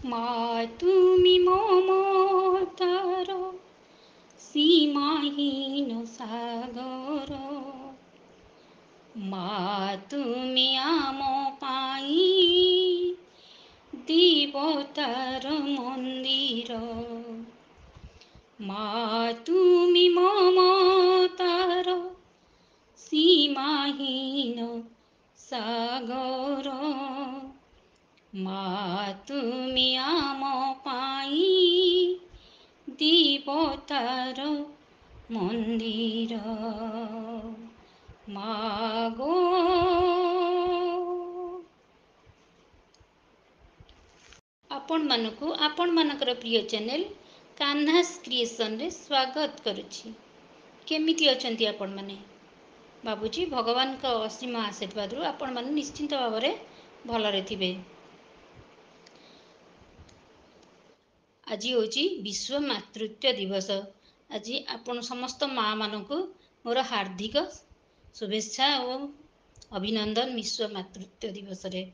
মা তুমি মমতার সীমাহীন সাগর, মা তুমি আম পাই দেবতার মন্দির, মা তুমি মমতার সীমাহীন সাগর, মা তুমি আম পাই দেবতার মন্দির, মা গো। ଆପଣମାନଙ୍କୁ ଆପଣମାନଙ୍କର ପ୍ରିୟ ଚ୍ୟାନେଲ କାହ୍ନାସ୍ କ୍ରିଏସନରେ ସ୍ୱାଗତ କରୁଛି। କେମିତି ଅଛନ୍ତି ଆପଣମାନେ? ଭାବୁଛି ଭଗବାନଙ୍କ ଅସୀମ ଆଶୀର୍ବାଦରୁ ଆପଣମାନେ ନିଶ୍ଚିନ୍ତ ଭାବରେ ଭଲରେ ଥିବେ। ଆଜି ହେଉଛି ବିଶ୍ୱ ମାତୃତ୍ୱ ଦିବସ। ଆଜି ଆପଣ ସମସ୍ତ ମା'ମାନଙ୍କୁ ମୋର ହାର୍ଦ୍ଦିକ ଶୁଭେଚ୍ଛା ଓ ଅଭିନନ୍ଦନ ବିଶ୍ୱ ମାତୃତ୍ୱ ଦିବସରେ।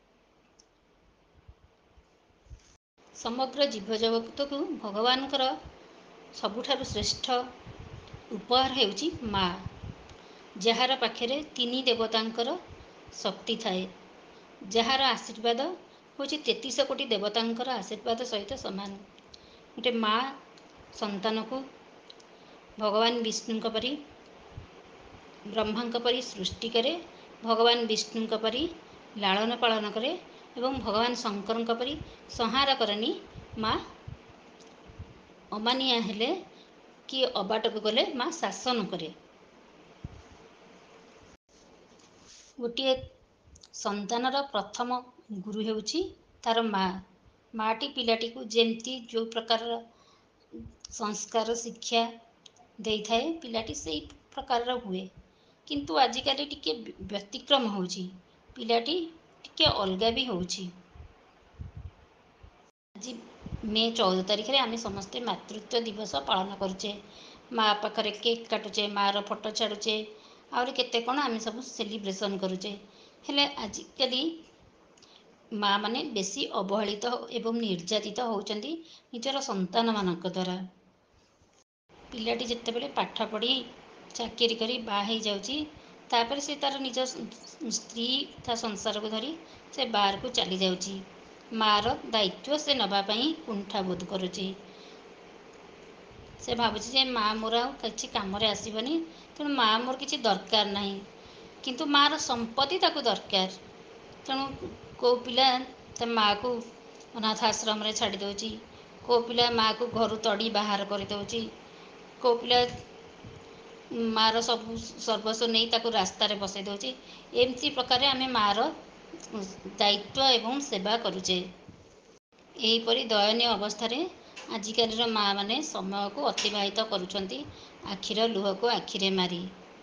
ସମଗ୍ର ଜୀବଜଗତକୁ ଭଗବାନଙ୍କର ସବୁଠାରୁ ଶ୍ରେଷ୍ଠ ଉପହାର ହେଉଛି ମା, ଯାହାର ପାଖରେ ତିନି ଦେବତାଙ୍କର ଶକ୍ତି ଥାଏ, ଯାହାର ଆଶୀର୍ବାଦ ହେଉଛି 33 କୋଟି ଦେବତାଙ୍କର ଆଶୀର୍ବାଦ ସହିତ ସମାନ। ଗୋଟେ ମା ସନ୍ତାନକୁ ଭଗବାନ ବିଷ୍ଣୁଙ୍କ ପରି, ବ୍ରହ୍ମାଙ୍କ ପରି ସୃଷ୍ଟି କରେ, ଭଗବାନ ବିଷ୍ଣୁଙ୍କ ପରି ଲାଳନ ପାଳନ କରେ ଏବଂ ଭଗବାନ ଶଙ୍କରଙ୍କ ପରି ସଂହାର କରନି। ମା ଅମାନିଆ ହେଲେ କି ଅବାଟକୁ ଗଲେ ମା ଶାସନ କରେ। ଗୋଟିଏ ସନ୍ତାନର ପ୍ରଥମ ଗୁରୁ ହେଉଛି ତାର ମା। ମାଟି ପିଲାଟିକୁ ଯେମିତି ଯେଉଁ ପ୍ରକାରର ସଂସ୍କାର ଶିକ୍ଷା ଦେଇଥାଏ, ପିଲାଟି ସେଇ ପ୍ରକାରର ହୁଏ। କିନ୍ତୁ ଆଜିକାଲି ଟିକେ ବ୍ୟତିକ୍ରମ ହେଉଛି, ପିଲାଟି ଟିକେ ଅଲଗା ବି ହେଉଛି। ଆଜି ମେ 14 ତାରିଖରେ ଆମେ ସମସ୍ତେ ମାତୃତ୍ୱ ଦିବସ ପାଳନ କରୁଛେ। ମା ପାଖରେ କେକ୍ କାଟୁଛେ, ମାର ଫଟୋ ଛାଡ଼ୁଛେ, ଆହୁରି କେତେ କ'ଣ ଆମେ ସବୁ ସେଲିବ୍ରେସନ୍ କରୁଛେ। ହେଲେ ଆଜିକାଲି ମା ମାନେ ବେଶୀ ଅବହେଳିତ ଏବଂ ନିର୍ଯାତିତ ହେଉଛନ୍ତି ନିଜର ସନ୍ତାନମାନଙ୍କ ଦ୍ୱାରା। ପିଲାଟି ଯେତେବେଳେ ପାଠ ପଢ଼ି ଚାକିରି କରି ବାହା ହେଇଯାଉଛି, ତାପରେ ସେ ତାର ନିଜ ସ୍ତ୍ରୀ ତା ସଂସାରକୁ ଧରି ସେ ବାହାରକୁ ଚାଲି ଯାଉଛି। ମାର ଦାୟିତ୍ୱ ସେ ନେବା ପାଇଁ କୁଣ୍ଠାବୋଧ କରୁଛି। ସେ ଭାବୁଛି ଯେ ମା ମୋର ଆଉ କିଛି କାମରେ ଆସିବନି, ତେଣୁ ମା ମୋର କିଛି ଦରକାର ନାହିଁ। କିନ୍ତୁ ମାର ସମ୍ପତ୍ତି ତାକୁ ଦରକାର। ତେଣୁ କେଉଁ ପିଲା ତା ମାଆକୁ ଅନାଥ ଆଶ୍ରମରେ ଛାଡ଼ି ଦେଉଛି, କେଉଁ ପିଲା ମାଆକୁ ଘରୁ ତଡ଼ି ବାହାର କରିଦେଉଛି, କେଉଁ ପିଲା ମାର ସବୁ ସର୍ବସ୍ୱ ନେଇ ତାକୁ ରାସ୍ତାରେ ବସାଇ ଦେଉଛି। ଏମିତି ପ୍ରକାରେ ଆମେ ମାର ଦାୟିତ୍ୱ ଏବଂ ସେବା କରୁଛେ। ଏହିପରି ଦୟନୀୟ ଅବସ୍ଥାରେ ଆଜିକାଲିର ମା ମାନେ ସମୟକୁ ଅତିବାହିତ କରୁଛନ୍ତି, ଆଖିର ଲୁହକୁ ଆଖିରେ ମାରି।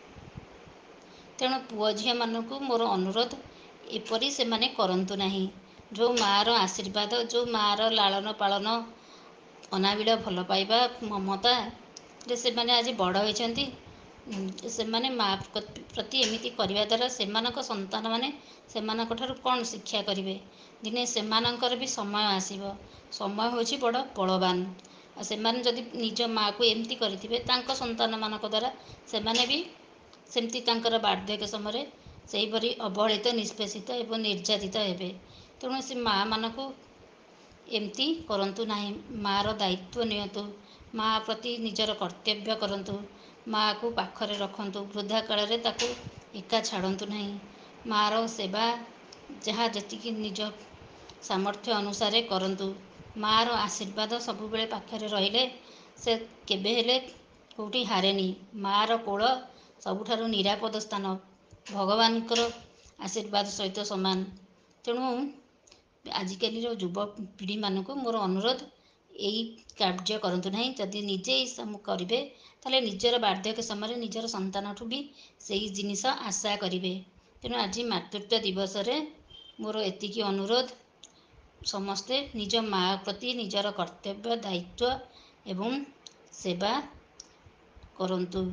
ତେଣୁ ପୁଅ ଝିଅମାନଙ୍କୁ ମୋର ଅନୁରୋଧ, ଏପରି ସେମାନେ କରନ୍ତୁ ନାହିଁ। ଯେଉଁ ମାର ଆଶୀର୍ବାଦ, ଯେଉଁ ମାର ଲାଳନ ପାଳନ, ଅନାବିଳ ଭଲ ପାଇବା, ମମତାରେ ସେମାନେ ଆଜି ବଡ଼ ହୋଇଛନ୍ତି, ସେମାନେ ମା ପ୍ରତି ଏମିତି କରିବା ଦ୍ୱାରା ସେମାନଙ୍କ ସନ୍ତାନମାନେ ସେମାନଙ୍କ ଠାରୁ କ'ଣ ଶିକ୍ଷା କରିବେ? ଦିନେ ସେମାନଙ୍କର ବି ସମୟ ଆସିବ। ସମୟ ହେଉଛି ବଡ଼ ବଳବାନ। ଆଉ ସେମାନେ ଯଦି ନିଜ ମାଆକୁ ଏମିତି କରିଥିବେ, ତାଙ୍କ ସନ୍ତାନମାନଙ୍କ ଦ୍ୱାରା ସେମାନେ ବି ସେମିତି ତାଙ୍କର ବାର୍ଦ୍ଧକ୍ୟ ସମୟରେ ସେହିପରି ଅବହେଳିତ, ନିଷ୍ପେଷିତ ଏବଂ ନିର୍ଯାତିତ ହେବେ। ତେଣୁ ସେ ମାଆମାନଙ୍କୁ ଏମିତି କରନ୍ତୁ ନାହିଁ। ମାର ଦାୟିତ୍ୱ ନିଅନ୍ତୁ, ମା ପ୍ରତି ନିଜର କର୍ତ୍ତବ୍ୟ କରନ୍ତୁ, ମାଆକୁ ପାଖରେ ରଖନ୍ତୁ, ବୃଦ୍ଧା କାଳରେ ତାକୁ ଏକା ଛାଡ଼ନ୍ତୁ ନାହିଁ। ମାର ସେବା ଯାହା ଯେତିକି ନିଜ ସାମର୍ଥ୍ୟ ଅନୁସାରେ କରନ୍ତୁ। ମାର ଆଶୀର୍ବାଦ ସବୁବେଳେ ପାଖରେ ରହିଲେ ସେ କେବେ ହେଲେ କେଉଁଠି ହାରେନି। ମାର କୋଳ ସବୁଠାରୁ ନିରାପଦ ସ୍ଥାନ, ଭଗବାନଙ୍କର ଆଶୀର୍ବାଦ ସହିତ ସମାନ। ତେଣୁ ଆଜିକାଲିର ଯୁବପିଢ଼ିମାନଙ୍କୁ ମୋର ଅନୁରୋଧ, ଏଇ କାର୍ଯ୍ୟ କରନ୍ତୁ ନାହିଁ। ଯଦି ନିଜେ କରିବେ, ତାହେଲେ ନିଜର ବାର୍ଦ୍ଧକ୍ୟ ସମୟରେ ନିଜର ସନ୍ତାନଠୁ ବି ସେଇ ଜିନିଷ ଆଶା କରିବେ। ତେଣୁ ଆଜି ମାତୃତ୍ୱ ଦିବସରେ ମୋର ଏତିକି ଅନୁରୋଧ, ସମସ୍ତେ ନିଜ ମା ପ୍ରତି ନିଜର କର୍ତ୍ତବ୍ୟ, ଦାୟିତ୍ୱ ଏବଂ ସେବା କରନ୍ତୁ।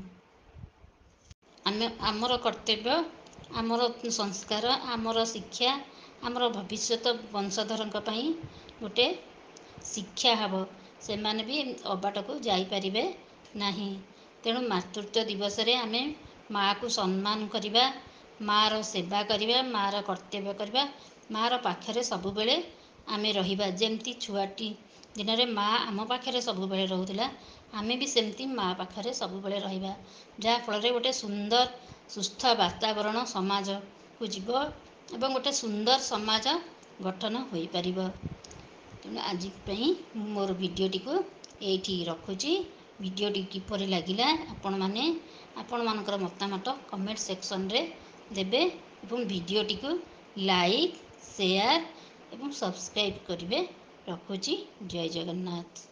ଆମର କର୍ତ୍ତବ୍ୟ, ଆମର ସଂସ୍କାର, ଆମର ଶିକ୍ଷା, ଆମର ଭବିଷ୍ୟତ ବଂଶଧରଙ୍କ ପାଇଁ ଗୋଟେ ଶିକ୍ଷା ହେବ, ସେମାନେ ବି ଅବାଟକୁ ଯାଇପାରିବେ ନାହିଁ। ତେଣୁ ମାତୃତ୍ୱ ଦିବସରେ ଆମେ ମାଆକୁ ସମ୍ମାନ କରିବା, ମାଆର ସେବା କରିବା, ମାଆର କର୍ତ୍ତବ୍ୟ କରିବା, ମାଆର ପାଖରେ ସବୁବେଳେ ଆମେ ରହିବା। ଯେମିତି ଛୁଆଟି ଦିନରେ ମାଆ ଆମ ପାଖରେ ସବୁବେଳେ ରହୁଥିଲା, ଆମେ ବି ସେମିତି ମାଆ ପାଖରେ ସବୁବେଳେ ରହିବା, ଯାହାଫଳରେ ଗୋଟେ ସୁନ୍ଦର ସୁସ୍ଥ ବାତାବରଣ ସମାଜକୁ ଯିବ ଏବଂ ଗୋଟେ ସୁନ୍ଦର ସମାଜ ଗଠନ ହୋଇପାରିବ। ତେଣୁ ଆଜି ପାଇଁ ମୁଁ ମୋର ଭିଡ଼ିଓଟିକୁ ଏଇଠି ରଖୁଛି। ଭିଡ଼ିଓଟି କିପରି ଲାଗିଲା ଆପଣମାନେ ଆପଣମାନଙ୍କର ମତାମତ କମେଣ୍ଟ ସେକ୍ସନରେ ଦେବେ ଏବଂ ଭିଡ଼ିଓଟିକୁ ଲାଇକ୍, ସେୟାର ଏବଂ ସବସ୍କ୍ରାଇବ୍ କରିବେ। ରଖୁଛି। ଜୟ ଜଗନ୍ନାଥ।